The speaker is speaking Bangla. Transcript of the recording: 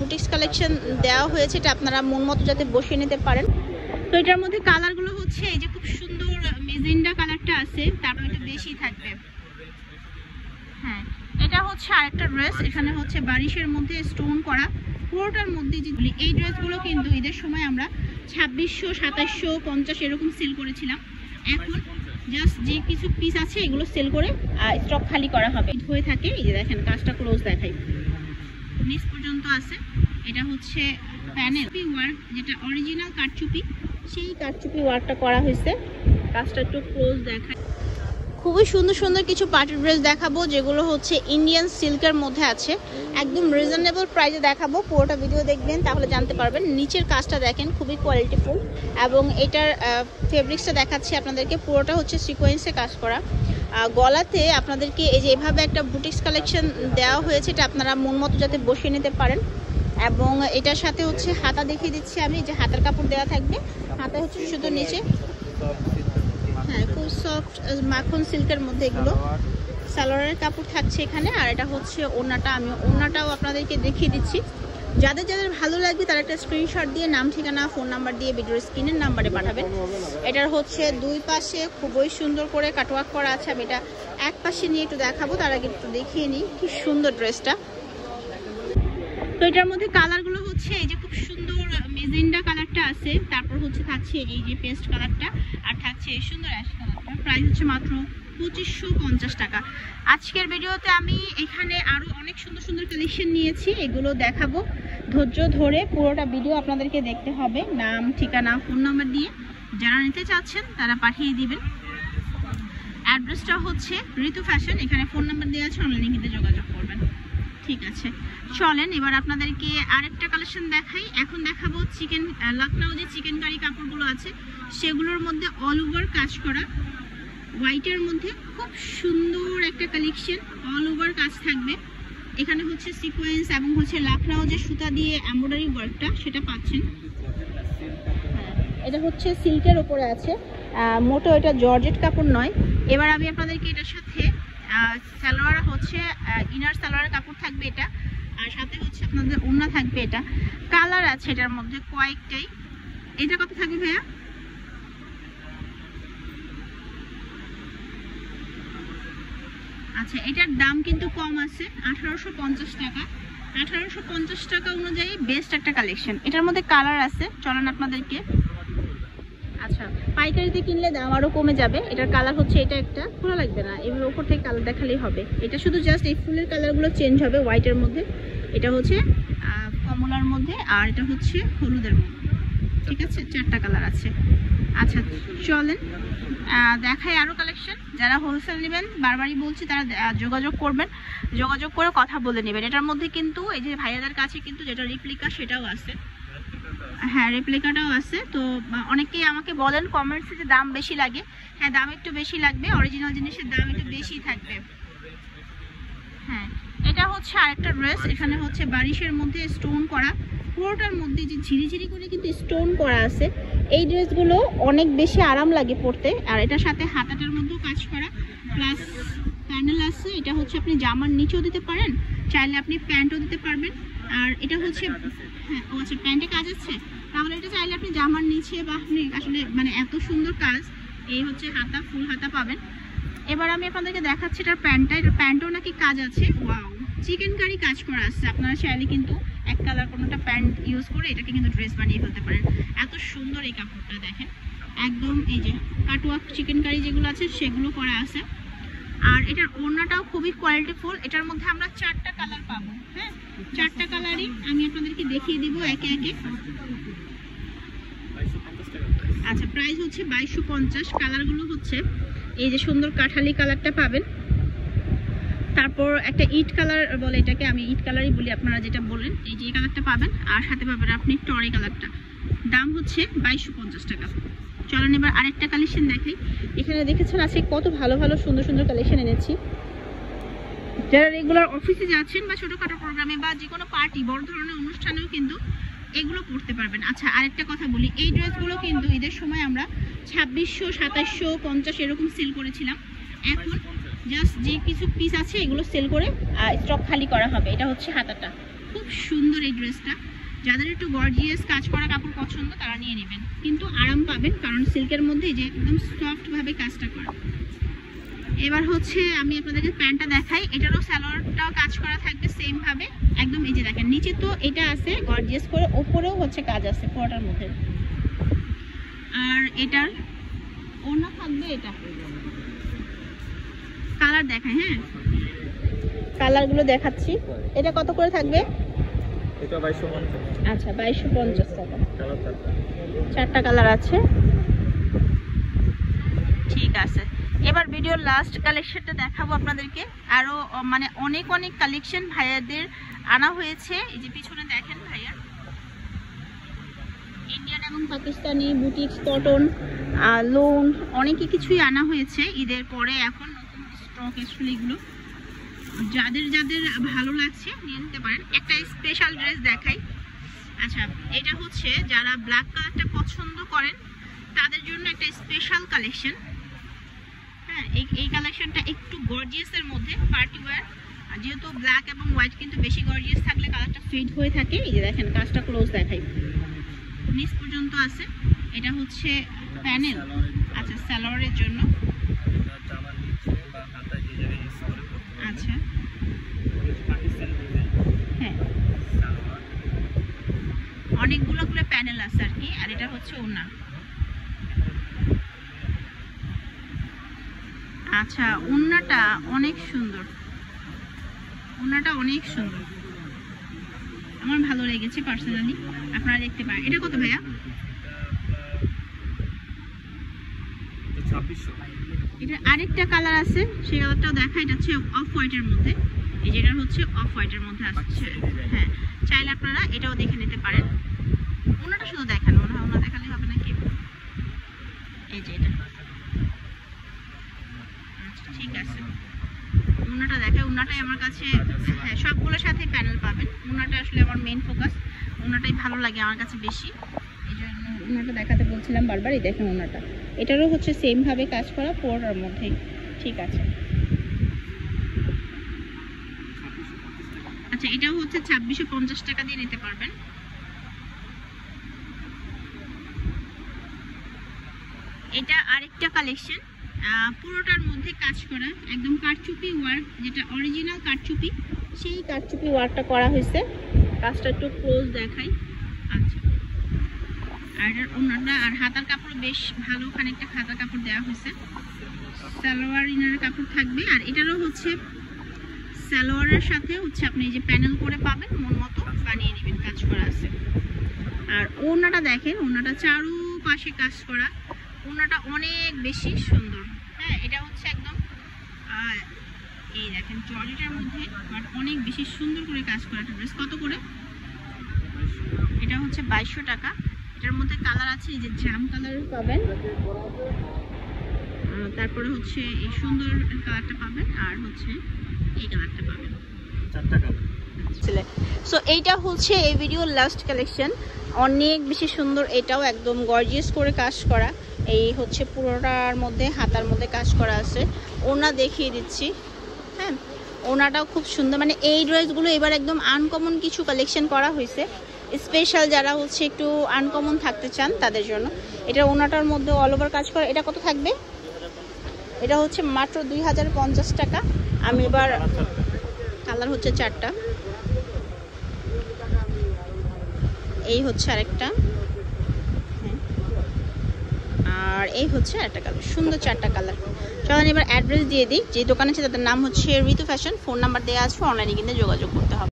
বুটিক্স কালেকশন দেওয়া হয়েছে, এটা আপনারা মন মতো যাতে বসিয়ে নিতে পারেন। তো এটার মধ্যে কালারগুলো হচ্ছে এই যে খুব সুন্দর মেজেন্ডা কালারটা আছে, তারপর একটু বেশি থাকবে। হ্যাঁ, এটা হচ্ছে আরেকটা ড্রেস, এখানে হচ্ছে বারিশের মধ্যে স্টোন করা, পুরোটার মধ্যে যেগুলি এই ড্রেসগুলো কিন্তু ঈদের সময় আমরা 2600, 2700, 50 এরকম সেল করেছিলাম। এখন জাস্ট যে কিছু পিস আছে এগুলো সেল করে স্টক খালি করা হবে। হয়ে থাকে, এই যে দেখেন কাজটা ক্লোজ দেখাই, নিচ পর্যন্ত আছে। এটা হচ্ছে প্যানেল ওয়ার্ক, যেটা অরিজিনাল কাঠচুপি, সেই কাঠচুপি ওয়ার্কটা করা হয়েছে। কাজটা একটু ক্লোজ দেখায়। খুবই সুন্দর সুন্দর কিছু পার্টি ড্রেস দেখাবো, যেগুলো হচ্ছে ইন্ডিয়ান সিল্কের মধ্যে আছে। একদম রিজনেবল প্রাইসে দেখাবো, পুরোটা ভিডিও দেখবেন তাহলে জানতে পারবেন। নিচের কাজটা দেখেন খুবই কোয়ালিটিফুল, এবং এটার ফেব্রিক্সটা দেখাচ্ছি আপনাদেরকে, পুরোটা হচ্ছে সিকোয়েন্সে কাজ করা। গলাতে আপনাদেরকে এই যে এভাবে একটা বুটিক্স কালেকশন দেওয়া হয়েছে, এটা আপনারা মন মতো যাতে বসিয়ে নিতে পারেন। এবং এটার সাথে হচ্ছে হাতা দেখিয়ে দিচ্ছি আমি, যে হাতার কাপড় দেওয়া থাকবে, হাতা হচ্ছে শুধু নিচে। হ্যাঁ, খুব সফট মাখন সিল্কের মধ্যে এগুলো সালোয়ারের কাপড় থাকছে এখানে। আর এটা হচ্ছে ওড়নাটা, আমি ওড়নাটাও আপনাদেরকে দেখিয়ে দিচ্ছি। যাদের যাদের ভালো লাগবে তারা একটা স্ক্রিনশট দিয়ে নাম, ঠিকানা, ফোন নাম্বার দিয়ে ভিডিওর স্ক্রিনের নাম্বারে পাঠাবেন। এটার হচ্ছে দুই পাশে খুবই সুন্দর করে কাটওয়ার্ক করা আছে। আমি এটা এক পাশে নিয়ে একটু দেখাবো, তার আগে একটু দেখিয়ে নিই কি সুন্দর ড্রেসটা। তো এটার মধ্যে কালারগুলো হচ্ছে এই যে খুব সুন্দর মেজেন্ডা কালারটা আছে, তারপর হচ্ছে থাকছে এই যে পেস্ট কালারটা, আর থাকছে এই সুন্দর অ্যাশ কালারটা। প্রাইস হচ্ছে মাত্র 2550 টাকা। আজকের ভিডিওতে আমি এখানে আরো অনেক সুন্দর সুন্দর কালেকশন নিয়েছি, এগুলো দেখাবো। ধৈর্য ধরে পুরোটা ভিডিও আপনাদেরকে দেখতে হবে। নাম, ঠিকানা, ফোন নাম্বার দিয়ে যারা নিতে চাচ্ছেন তারা পাঠিয়ে দিবেন। অ্যাড্রেসটা হচ্ছে ঋতু ফ্যাশন, এখানে ফোন নাম্বার দেওয়া আছে, অনলাইনে কিন্তু যোগাযোগ করবেন। ঠিক আছে, চলেন এবার আপনাদেরকে আরেকটা কালেকশন দেখাই। এখন দেখাবো চিকেন লখনউ যে চিকেন কারি কাপড়গুলো আছে সেগুলোর মধ্যে অল ওভার কাজ করা, হোয়াইটের মধ্যে খুব সুন্দর একটা কালেকশন, অল ওভার কাজ থাকবে। এখানে হচ্ছে সিকোয়েন্স এবং হচ্ছে লখনউ যে সুতা দিয়ে এমব্রয়ডারি ওয়ার্কটা সেটা পাচ্ছেন। এটা হচ্ছে সিল্কের উপরে আছে, মোটো এটা জর্জেট কাপড় নয়। এবার আমি আপনাদেরকে এটার সাথে সালোয়ার হচ্ছে ইনার সালোয়ারের কাপড় থাকবে এটা, আর সাথে হচ্ছে আপনাদের ওড়না থাকবে। এটা কালার আছে এটার মধ্যে কয়েকটাই। এটা কত থাকবে ভাইয়া? আচ্ছা, এটার দাম কিন্তু কম আছে, 1850 টাকা। 1850 টাকা অনুযায়ী বেস্ট একটা কালেকশন। এটার মধ্যে কালার আছে, চলেন আপনাদেরকে। আচ্ছা, পাইকারিতে কিনলে দাম আরও কমে যাবে। এটার কালার হচ্ছে এটা, একটা খোলা লাগবে না, এবার ওপর থেকে কালার দেখালেই হবে। এটা শুধু জাস্ট এই ফুলের কালারগুলো চেঞ্জ হবে, হোয়াইটের মধ্যে, এটা হচ্ছে কমলার মধ্যে, আর এটা হচ্ছে হলুদের মধ্যে। ঠিক আছে, চারটা কালার আছে। আচ্ছা চলেন দেখাই আরও কালেকশন। যারা হোলসেল নেবেন বারবারই বলছি তারা যোগাযোগ করবেন, যোগাযোগ করে কথা বলে নেবেন। এটার মধ্যে কিন্তু এই যে ভাইয়াদের কাছে কিন্তু যেটা রেপ্লিকা সেটাও আছে। হ্যাঁ, রেপ্লিকাটাও আছে। তো অনেকেই আমাকে বলেন কমেন্টসে যে দাম বেশি লাগে। হ্যাঁ, দাম একটু বেশি লাগবে, অরিজিনাল জিনিসের দাম একটু বেশি থাকবে। হ্যাঁ, এটা হচ্ছে আরেকটা ড্রেস, এখানে হচ্ছে বারিশের মধ্যে স্টোন করা, পুরোটার মধ্যে যে ঝিরিঝিরি করে কিন্তু স্টোন করা আছে। এই ড্রেসগুলো অনেক বেশি আরাম লাগে পরতে। আর এটার সাথে হাতাটার মধ্যেও কাজ করা, প্লাস প্যানেল আছে। এটা হচ্ছে আপনি জামার নিচেও দিতে পারেন, চাইলে আপনি প্যান্টও দিতে পারবেন। আর এটা হচ্ছে হ্যাঁ, ও আচ্ছা, প্যান্টে কাজ আছে, তাহলে এটা চাইলে আপনি জামার নিচে বা আপনি আসলে মানে এত সুন্দর কাজ। এই হচ্ছে হাতা, ফুল হাতা পাবেন। এবার আমি আপনাদেরকে দেখাচ্ছি এটার প্যান্টটা। এটার প্যান্টও নাকি কাজ আছে। ওয়াও, চিকেন কারি কাজ করা আছে। আপনারা চাইলে কিন্তু এক কালার কোনোটা প্যান্ট ইউজ করে এটাকে কিন্তু ড্রেস বানিয়ে ফেলতে পারেন। এত সুন্দর এই কাপড়টা দেখেন, একদম এই যে কাটওয়ার্ক চিকেন কারি যেগুলো আছে সেগুলো করা আছে। আর এটার ওড়নাটাও খুবই কোয়ালিটিফুল। এটার মধ্যে আমরা চারটা কালার পাবো। হ্যাঁ, চারটা কালারই আমি আপনাদেরকে দেখিয়ে দিব একে একে। আচ্ছা, প্রাইস হচ্ছে 2250। কালারগুলো হচ্ছে এই যে সুন্দর কাঠালি কালারটা পাবেন, তারপর একটা ইট কালার বলে এটাকে, আমি ইট কালারই বলি, আপনারা যেটা বলেন, এই যে এই কালারটা পাবেন। আর সাথে পাবেন আপনি টরে কালারটা। দাম হচ্ছে 2250 টাকা। চলেন এবার আরেকটা কালেকশন দেখাই। এখানে দেখেছেন আজকে কত ভালো ভালো সুন্দর সুন্দর কালেকশন এনেছি। যারা রেগুলার অফিসে যাচ্ছেন বা ছোটোখাটো প্রোগ্রামে বা যে কোনো পার্টি, বড় ধরনের অনুষ্ঠানেও কিন্তু এগুলো পরতে পারবেন। আচ্ছা, আরেকটা কথা বলি, এই ড্রেসগুলো কিন্তু ঈদের সময় আমরা 2600, 2700, 50 এরকম সেল করেছিলাম। এখন জাস্ট যে কিছু পিস আছে এগুলো সেল করে স্টক খালি করা হবে। এটা হচ্ছে হাতাটা, খুব সুন্দর এই ড্রেসটা। যাদের একটু গর্জিয়াস কাজ করা কাপড় পছন্দ তারা নিয়ে নেবেন, কিন্তু আরাম পাবেন কারণ সিল্কের মধ্যে যে একদম সফট ভাবে কাজটা করা। এবার হচ্ছে আমি আপনাদেরকে প্যান্টটা দেখাই, এটারও সালোয়ারটাও কাজ করা থাকবে সেম ভাবে একদম। এই যে দেখেন নিচে তো এটা আছে গর্জিয়াস করে, উপরেও হচ্ছে কাজ আছে পুরোটার মধ্যে। আর এটার ওড়না থাকবে, এটা কালার দেখাই, হ্যাঁ কালারগুলো দেখাচ্ছি। এটা কত করে থাকবে? এটা 2250। আচ্ছা 2250 টাকা। 4টা কালার আছে, ঠিক আছে। এবার ভিডিওর লাস্ট কালেকশনটা দেখাবো আপনাদেরকে। আরো মানে অনেক অনেক কালেকশন ভাইয়াদের আনা হয়েছে। এই যে পিছনে দেখেন ভাইয়া ইন্ডিয়ান এবং পাকিস্তানি বুটিক্স, কটন, লোন অনেকই কিছুই আনা হয়েছে ঈদের পরে। এখন নতুন স্টক আসলে এগুলো যাদের যাদের ভালো লাগছে নিয়ে নিতে পারেন। একটা স্পেশাল ড্রেস দেখাই। আচ্ছা এটা হচ্ছে যারা ব্ল্যাক কালারটা পছন্দ করেন তাদের জন্য একটা স্পেশাল কালেকশন। হ্যাঁ এই কালেকশনটা একটু গর্জিয়াসের মধ্যে পার্টি ওয়্যার, যেহেতু ব্ল্যাক এবং হোয়াইট কিন্তু বেশি গর্জিয়াস থাকলে কালারটা ফেড হয়ে থাকে। এই যে দেখেন কাজটা ক্লোজ দেখাই, নিচ পর্যন্ত আছে। এটা হচ্ছে প্যানেল, আচ্ছা সালোয়ারের জন্য। আচ্ছা হ্যাঁ অনেকগুলো করে প্যানেল আছে আর কি। আর এটা হচ্ছে ওড়না। আচ্ছা ওড়নাটা অনেক সুন্দর, ওড়নাটা অনেক সুন্দর, আমার ভালো লেগেছে পার্সোনালি, আপনারা দেখতে পারেন। এটা কত ভাইয়া? 2600। এটা আরেকটা কালার আছে, সেই কালারটাও দেখা। এটা হচ্ছে অফ হোয়াইটের মধ্যে, এই যেটা হচ্ছে অফ হোয়াইটের মধ্যে আসছে। হ্যাঁ চাইলে আপনারা এটাও দেখে নিতে পারেন। ওনাটা শুধু দেখেন, মনে হয় ওনা দেখালে হবে নাকি। এই যে এটা আচ্ছা ঠিক আছে, ওনাটা দেখে। ওনাটাই আমার কাছে, হ্যাঁ সবগুলোর সাথে প্যানেল পাবেন। ওনাটা আসলে আমার মেইন ফোকাস, ওনাটাই ভালো লাগে আমার কাছে বেশি, এই জন্য ওনাটা দেখাতে বলছিলাম বারবার। এই দেখেন ওনাটা, এটারও হচ্ছে সেম ভাবে কাজ করা পুরোটার মধ্যেই, ঠিক আছে। আচ্ছা এটাও হচ্ছে 2650 টাকা দিয়ে নিতে পারবেন। এটা আরেকটা কালেকশন, পুরোটার মধ্যে কাজ করা একদম কারচুপি ওয়ার্ক, যেটা অরিজিনাল কারচুপি সেই কারচুপি ওয়ার্কটা করা হয়েছে। কাজটা একটু ক্লোজ দেখাই। আচ্ছা আর ওনাটা আর হাতার কাপড় বেশ ভালো, খানিকটা হাতার কাপড় দেওয়া হয়েছে। সালোয়ার ইনারের কাপড় থাকবে। আর এটারও হচ্ছে সালোয়ারের সাথে হচ্ছে আপনি যে প্যানেল করে পাবেন, মন মতো বানিয়ে নেবেন, কাজ করা আছে। আর ওনাটা দেখেন, ওনাটা চারুপাশে কাজ করা, ওনাটা অনেক বেশি সুন্দর। হ্যাঁ এটা হচ্ছে একদম এই দেখেন জর্জেটের মধ্যে, বাট অনেক বেশি সুন্দর করে কাজ করা একটা ড্রেস। কত করে? এটা হচ্ছে 2200 টাকা। এটার মধ্যে কালার আছে, এই যে জাম কালার পাবেন, তারপরে হচ্ছে এই সুন্দর কালারটা পাবেন, আর হচ্ছে এই কালারটা পাবেন। 4টা কালার। সো এইটা হচ্ছে এই ভিডিওর লাস্ট কালেকশন, অনেক বেশি সুন্দর। এটাও একদম গর্জিয়াস করে কাজ করা। এই হচ্ছে পুরোটার মধ্যে হাতার মধ্যে কাজ করা আছে। ওনা দেখিয়ে দিচ্ছি, হ্যাঁ ওনাটাও খুব সুন্দর। মানে এই ড্রেসগুলো এবার একদম আনকমন কিছু কালেকশন করা হয়েছে, স্পেশাল যারা হচ্ছে একটু আনকমন থাকতে চান তাদের জন্য। এটা ওনাটার মধ্যে অল ওভার কাজ করা। এটা কত থাকবে? এটা হচ্ছে মাত্র 2050 টাকা। আমি এবার কালার হচ্ছে 4টা, এই হচ্ছে আরেকটা, আর এই হচ্ছে আরেকটা কালার। সুন্দর 4টা কালার। চলেন এবার অ্যাড্রেস দিয়ে দিই। যে দোকানে আছে তাদের নাম হচ্ছে ঋতু ফ্যাশন, ফোন নাম্বার দেওয়া আছে, অনলাইনে কিনে যোগাযোগ করতে হবে।